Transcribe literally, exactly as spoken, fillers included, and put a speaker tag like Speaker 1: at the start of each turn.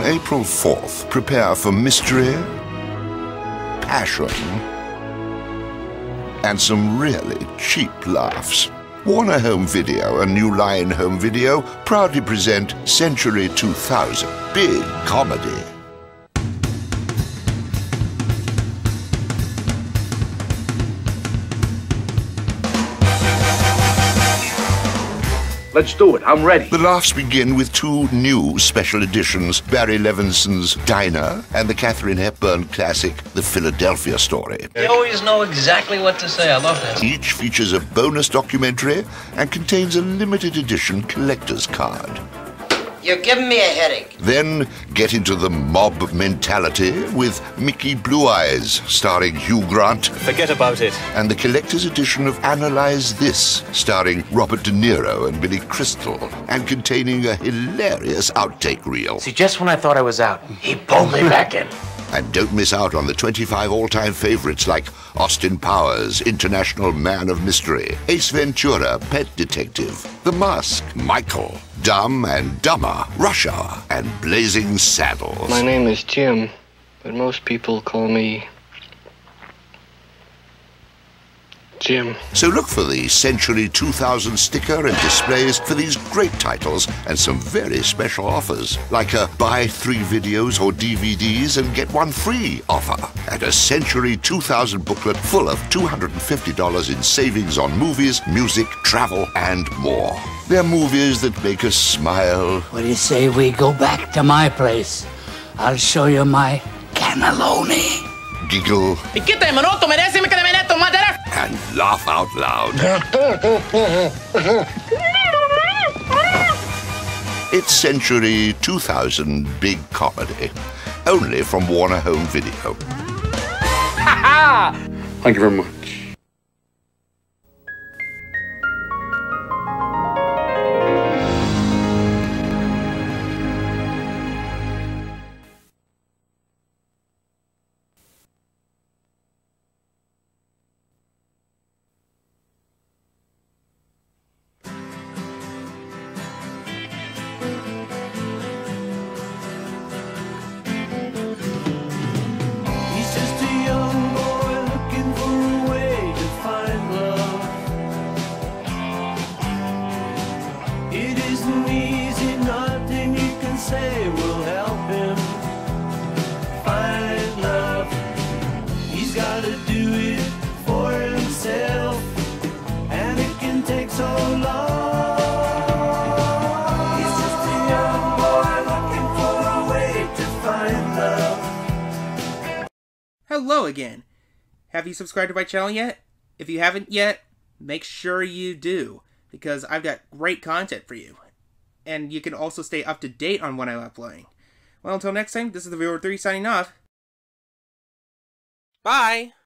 Speaker 1: April fourth, prepare for mystery, passion, and some really cheap laughs. Warner Home Video and New Line Home Video proudly present Century two thousand Big Comedy.
Speaker 2: Let's do it. I'm ready.
Speaker 1: The laughs begin with two new special editions, Barry Levinson's Diner and the Katharine Hepburn classic, The Philadelphia Story.
Speaker 3: You always know exactly what to say. I love that.
Speaker 1: Each features a bonus documentary and contains a limited edition collector's card.
Speaker 4: You're giving me a headache.
Speaker 1: Then get into the mob mentality with Mickey Blue Eyes, starring Hugh Grant.
Speaker 5: Forget about it.
Speaker 1: And the collector's edition of Analyze This, starring Robert De Niro and Billy Crystal, and containing a hilarious outtake reel.
Speaker 3: See, just when I thought I was out, he pulled me back in.
Speaker 1: And don't miss out on the twenty-five all-time favorites like Austin Powers, International Man of Mystery, Ace Ventura, Pet Detective, The Mask, Michael, Dumb and Dumber, Russia, and Blazing Saddles.
Speaker 6: My name is Jim, but most people call me Jim.
Speaker 1: So look for the Century two thousand sticker and displays for these great titles and some very special offers, like a buy three videos or D V Ds and get one free offer, and a Century two thousand booklet full of two hundred fifty dollars in savings on movies, music, travel, and more. They're movies that make us smile.
Speaker 7: What do you say we go back to my place? I'll show you my cannelloni.
Speaker 1: Giggle, and laugh out loud. It's Century two thousand Big Comedy, only from Warner Home Video.
Speaker 6: Thank you very much.
Speaker 8: Hello again. Have you subscribed to my channel yet? If you haven't yet, make sure you do, because I've got great content for you. And you can also stay up to date on what I'm uploading. Well, until next time, this is the Viewer three signing off. Bye!